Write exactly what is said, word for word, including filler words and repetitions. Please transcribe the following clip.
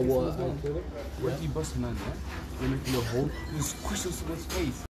what? What do you bust him on that? You make a little hole, you just squish this in his face.